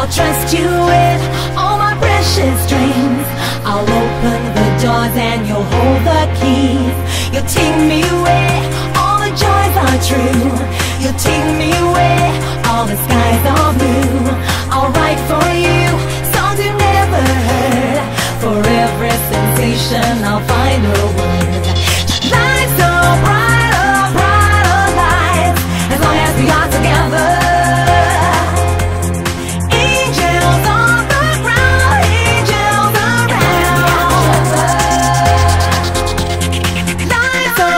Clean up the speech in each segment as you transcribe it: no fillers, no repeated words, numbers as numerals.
I'll trust you with all my precious dreams. I'll open the doors and you'll hold the keys. You'll take me where all the joys are true. You'll take me where all the skies are blue. I'll write for you songs you've never heard. For every sensation I'll find a word. Life's so brighter, brighter life, as long as we are together. Angels on the ground, angels around. Life's so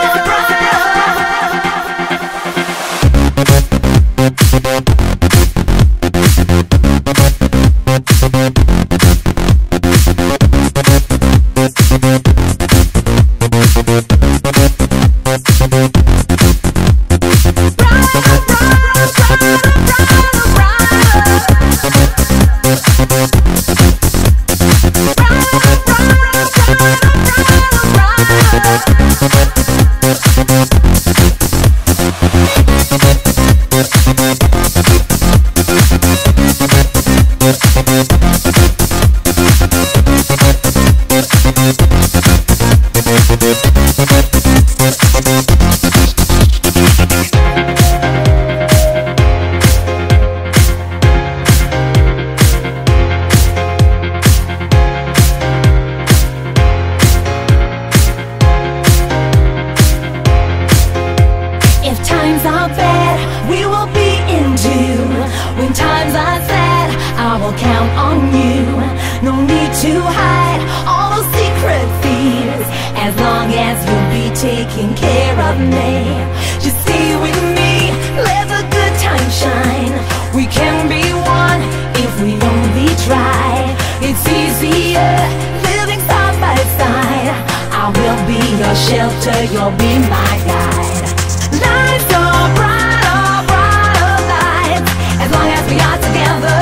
count on you. No need to hide all those secret fears, as long as you'll be taking care of me. Just stay with me, let the good times shine. We can be one if we only try. It's easier living side by side. I will be your shelter, you'll be my guide. Life's so brighter, brighter life, as long as we are together.